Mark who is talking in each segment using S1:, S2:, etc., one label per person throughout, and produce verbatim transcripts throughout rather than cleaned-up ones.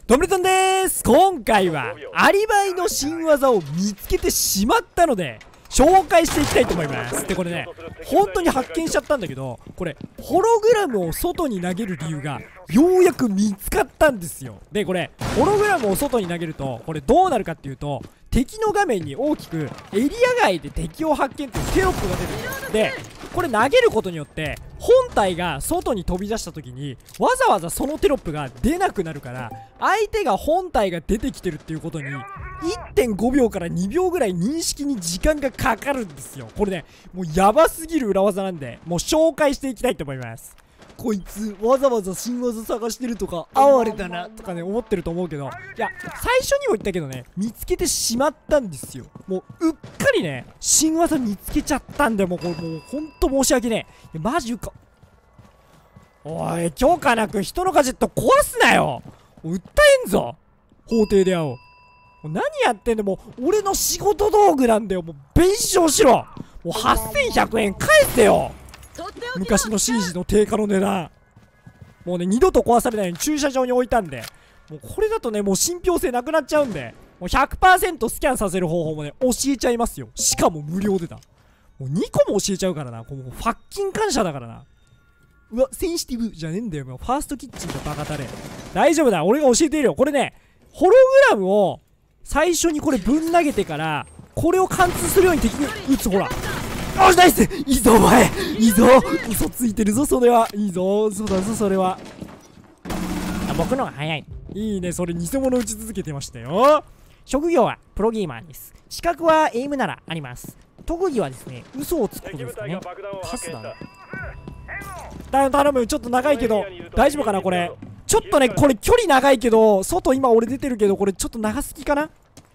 S1: トムレトンでーす。今回はアリバイの新技を見つけてしまったので紹介していきたいと思います。でこれね、本当に発見しちゃったんだけど、これホログラムを外に投げる理由がようやく見つかったんですよ。でこれホログラムを外に投げるとこれどうなるかっていうと、敵の画面に大きくエリア外で敵を発見っていうテロップが出るんです。でこれ投げることによって本体が外に飛び出した時にわざわざそのテロップが出なくなるから、相手が本体が出てきてるっていうことに いってんごびょうからにびょうぐらい認識に時間がかかるんですよ。これね、もうヤバすぎる裏技なんで、もう紹介していきたいと思います。こいつわざわざ新技探してるとか哀れだなとかね思ってると思うけど、いや最初にも言ったけどね、見つけてしまったんですよ。もううっかりね新技見つけちゃったんで、もうこれもうほんと申し訳ねえ。いやマジか。おい許可なく人のガジェット壊すなよ。訴えんぞ法廷で会おう。もう何やってんだ、もう俺の仕事道具なんだよ。もう弁償しろ。もうはっせんひゃくえん返せよ。昔の シージー の定価の値段。もうね二度と壊されないように駐車場に置いたんで、もうこれだとねもう信憑性なくなっちゃうんで、もう ひゃくパーセント スキャンさせる方法もね教えちゃいますよ。しかも無料でだ。もうにこも教えちゃうからな。こうもうファッキン感謝だからな。うわセンシティブじゃねえんだよ。もうファーストキッチンのバカタレ。大丈夫だ、俺が教えているよ。これねホログラムを最初にこれぶん投げてからこれを貫通するように敵に撃つ。ほらよしナイス。いいぞお前、いいぞ。嘘ついてるぞそれは。いいぞ、嘘だぞそれは。あ、僕のが早い。いいね、それ偽物打ち続けてましたよ。職業はプロゲーマーです。資格はエイムならあります。特技はですね嘘をつくことですかね。パスだな。頼む頼む、ちょっと長いけど大丈夫かなこれ。ちょっとねこれ距離長いけど、外今俺出てるけどこれちょっと長すぎかな。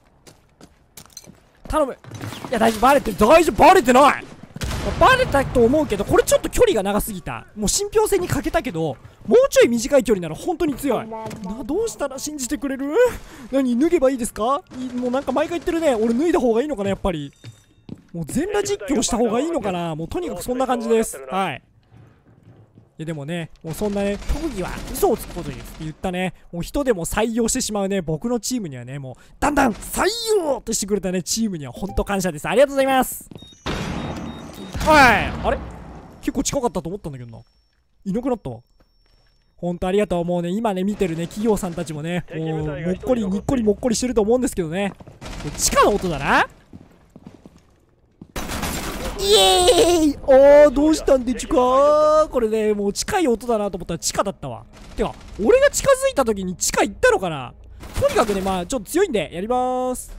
S1: 頼む。いや大丈夫、バレてる。大丈夫、バレてない。バレたと思うけどこれちょっと距離が長すぎた。もう信憑性に欠けたけど、もうちょい短い距離なら本当に強いな。どうしたら信じてくれる？何脱げばいいですか？いもうなんか毎回言ってるね。俺脱いだ方がいいのかなやっぱり。もう全裸実況した方がいいのかな。もうとにかくそんな感じです。はい。いやでもね、もうそんなね、特技は嘘をつくことですって言ったね、もう人でも採用してしまうね、僕のチームにはね、もうだんだん採用ってしてくれたね、チームには本当感謝です。ありがとうございます。はい、あれ結構近かったと思ったんだけどな。いなくなったわ。本当ありがとう。もうね、今ね、見てるね、企業さんたちもね、もうもっこりにっこりもっこりしてると思うんですけどね。地下の音だな。イエーイ。あーどうしたんでちゅか。これねもう近い音だなと思ったら地下だったわ。てか俺が近づいた時に地下行ったのかな。とにかくねまあちょっと強いんでやりまーす。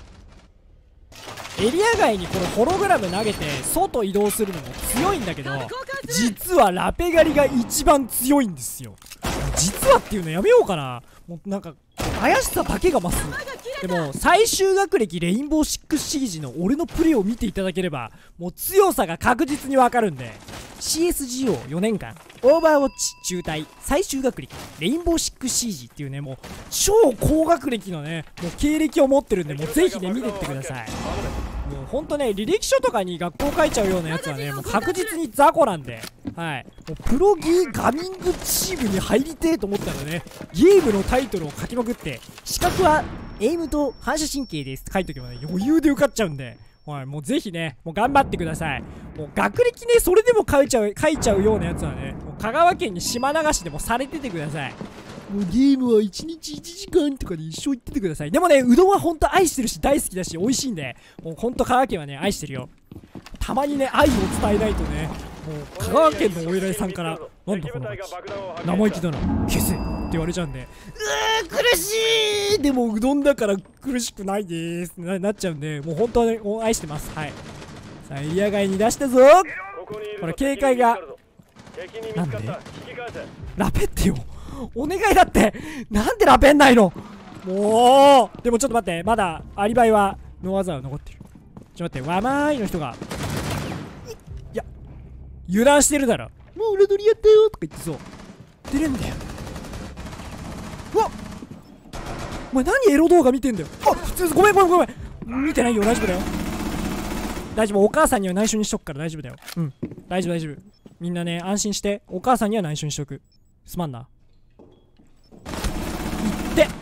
S1: エリア外にこのホログラム投げて外移動するのも強いんだけど、実はラペ狩りが一番強いんですよ。実はっていうのやめようかな。もうなんか怪しさだけが増す。でも最終学歴レインボーシックスシージの俺のプレイを見ていただければもう強さが確実にわかるんで、 シーエスジーオーよねんかんオーバーウォッチ中退最終学歴レインボーシックスシージっていうねもう超高学歴のねもう経歴を持ってるんで、もうぜひね見てってください。もうほんとね履歴書とかに学校書いちゃうようなやつはねもう確実に雑魚なんで、はい、もうプロゲーガミングチームに入りてえと思ったらねゲームのタイトルを書きまくって、資格はエイムと反射神経ですって書いとけばね余裕で受かっちゃうんで、はい、もうぜひねもう頑張ってください。もう学歴ねそれでも書いちゃう書いちゃうようなやつはねもう香川県に島流しでもされててください。もうゲームはいちにちいちじかんとかで一生言っててください。でもねうどんはほんと愛してるし大好きだし美味しいんで、もうほんと香川県はね愛してるよ。たまにね愛を伝えないとね、もう香川県のお偉いさんからなんだこの生意気だな消せって言われちゃうんで、うー苦しい。でもうどんだから苦しくないでーすって な, なっちゃうんで、もう本当はね愛してます。はい、さあエリア外に出したぞ。これ警戒がなんでラペってよお願いだって。なんでラペんないのもう。でもちょっと待って、まだアリバイはノーアザー残ってる。ちょっと待って、わまーいの人がいや油断してるだろ。もう裏取りやったよとか言ってそう出れんだよ。うわっお前何エロ動画見てんだよ。あ普通ごめんごめんごめん見てないよ。大丈夫だよ大丈夫。お母さんには内緒にしとくから大丈夫だよ。うん大丈夫大丈夫。みんなね安心して、お母さんには内緒にしとく。すまんな。いって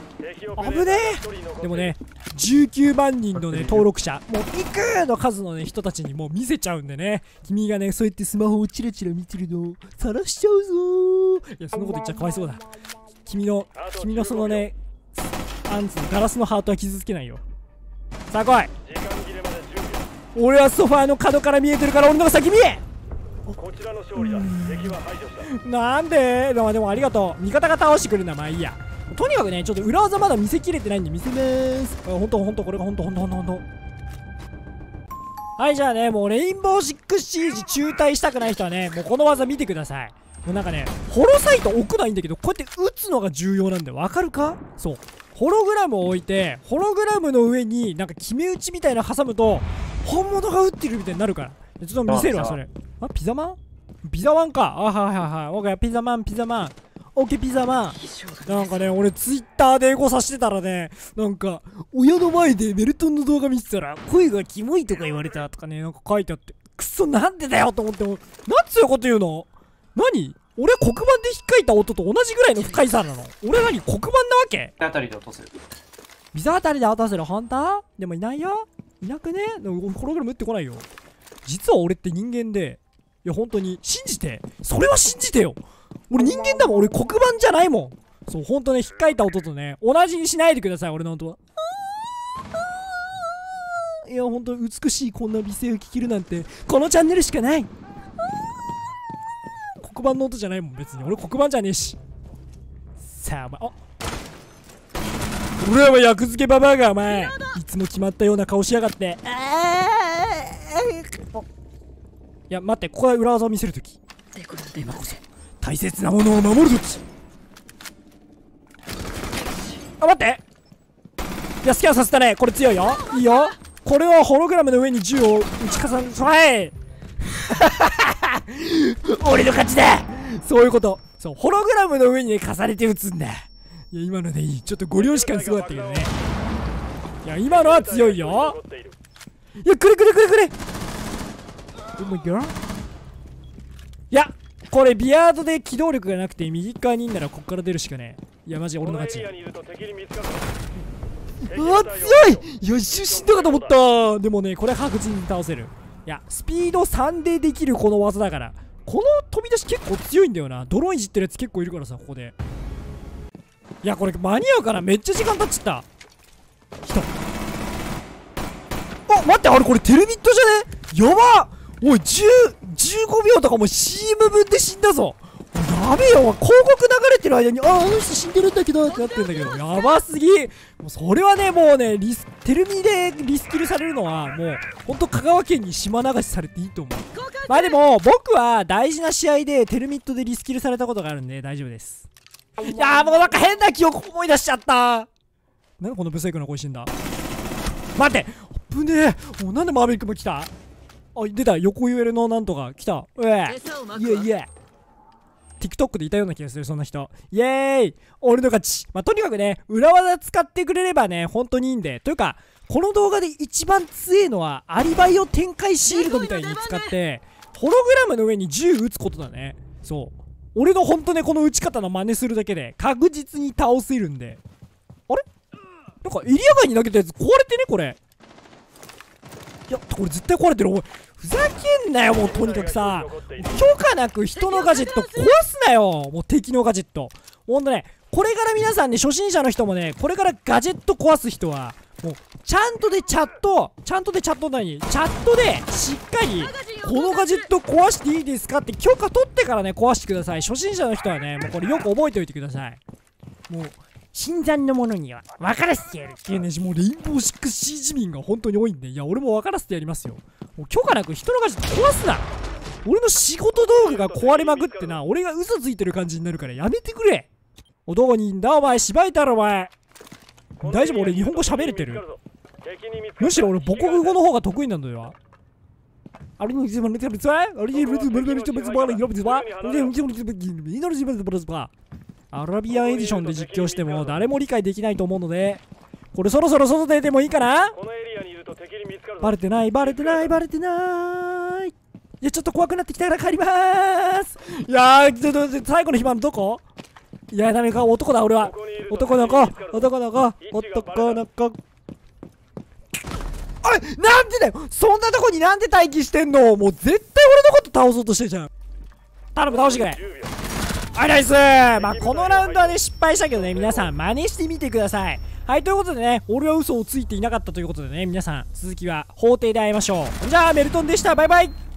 S1: 危ねえ。でもねじゅうきゅうまんにんのね登録者もういくの数のね人たちにもう見せちゃうんでね、君がねそうやってスマホをチラチラ見てるのを晒しちゃうぞー。いやそんなこと言っちゃかわいそうだ。君の君のそのねあんつのガラスのハートは傷つけないよ。さあ来い。俺はソファーの角から見えてるから俺のが先見え。
S2: こちらの勝利だ。敵は排除した。
S1: なんででもでもありがとう。味方が倒してくれるんだ。まあいいや。とにかくねちょっと裏技まだ見せきれてないんで見せまーす。あほんとほんとこれがほんとほんとほんとほんと。はいじゃあねもうレインボーシックスシージ中退したくない人はねもうこの技見てください。もうなんかねホロサイト置くないんだけどこうやって打つのが重要なんでわかるか。そうホログラムを置いてホログラムの上になんか決め打ちみたいなの挟むと本物が打ってるみたいになるからちょっと見せるわそれ。あピザマンピザマンか。あはいはいはいオッケーピザマンピザマンオッケーピザマン。なんかね俺ツイッターでエゴさしてたらねなんか親の前でメルトンの動画見てたら声がキモいとか言われたとかねなんか書いてあってくっそなんでだよと思ってもなんつうこと言うの。何俺黒板で引っかいた音と同じぐらいの深いさなの。俺何黒板なわけ。
S3: あたりで落とせる。
S1: ビザあたりで落とせる本当。でもいないよいなくね。でもホログラム打ってこないよ。実は俺って人間でいや本当に信じてそれは信じてよ。俺人間だもん。俺黒板じゃないもん。そう本当ね引っかいた音とね同じにしないでください俺の音は。いや本当美しいこんな美声を聞けるなんてこのチャンネルしかない。黒板の音じゃないもん別に。俺黒板じゃねえし。さあお前あ俺は役付けババアがお前いつも決まったような顔しやがって。いや待ってここは裏技を見せるとき今こそ大切なものを守るとき。あ待っていやスキャンさせたね。これ強いよいいよ。これはホログラムの上に銃を打ち重ねはい俺の勝ちだ。そういうことそうホログラムの上にね重ねて撃つんだ。いや今のでいいちょっとご両親感すごかったけどね。いや今のは強いよ。いやくれくれくれくれお前がいやこれビアードで機動力がなくて右側にいんならこっから出るしかねえ。いやマジ俺の勝ち。うわ強い。いや一瞬死んだかと思った。でもねこれ確実に倒せる。いやスピードさんでできるこの技だからこの飛び出し結構強いんだよな。ドローンいじってるやつ結構いるからさここで。いやこれ間に合うかな。めっちゃ時間経っちゃった。来た。あ待ってあれこれテルミットじゃねやばっ。おいじゅう、じゅうごびょうとかもう シーエム 分で死んだぞ。やべえよ広告流れてる間にあああの人死んでるんだけどってなってんだけどやばすぎ。もうそれはねもうねリステルミでリスキルされるのはもうほんと香川県に島流しされていいと思う。まあでも僕は大事な試合でテルミットでリスキルされたことがあるんで大丈夫です。いやーもうなんか変な記憶思い出しちゃった。なんでこのブサイクな声してんだ。待って危ねえ。もうなんでマーベリックも来た。あ出た横 ユーエル のなんとか来た。うえいえいえ TikTok でいたような気がするそんな人。イエーイ俺の勝ち。まあとにかくね裏技使ってくれればね本当にいいんで。というかこの動画で一番強いのはアリバイを展開シールドみたいに使ってホログラムの上に銃撃つことだね。そう俺のほんとねこの撃ち方の真似するだけで確実に倒せるんで。あれなんかエリア外に投げたやつ壊れてねこれ。いやこれ絶対壊れてる。おいふざけんなよもうとにかくさ許可なく人のガジェット壊すなよ。もう敵のガジェットほんとねこれから皆さんね初心者の人もねこれからガジェット壊す人はもうちゃんとでチャットちゃんとでチャット何チャットでしっかりこのガジェット壊していいですかって許可取ってからね壊してください。初心者の人はねもうこれよく覚えておいてください。もう新参の者には分からせてやるっていうねもうレインボーシックスシージ民が本当に多いんでいや俺も分からせてやりますよ。もう許可なく人のガジェット壊すな。俺の仕事道具が壊れまくってな俺が嘘ついてる感じになるからやめてくれ。おどこにいんだお前芝居だろお前。大丈夫俺日本語喋れてる。むしろ俺母国語の方が得意なんだよ。あれに自分の手を使えあれに自分の手を使えあれに自分の手を使えあれに自分の手を使えアラビアンエディションで実況しても誰も理解できないと思うのでこれそろそろ外出てもいいかな。バレてないバレてないバレてない。いやちょっと怖くなってきたから帰りまーす。いやー最後の暇のどこいやダメか、男だ俺は。男の子男の子男の子。おいなんでだよ、そんなとこになんで待機してんの。もう絶対俺のこと倒そうとしてるじゃん。頼む倒してくれ。はいナイス。まあこのラウンドはね失敗したけどね、皆さん真似してみてください。はい、ということでね、俺は嘘をついていなかったということでね、皆さん続きは法廷で会いましょう。じゃあメルトンでした。バイバイ。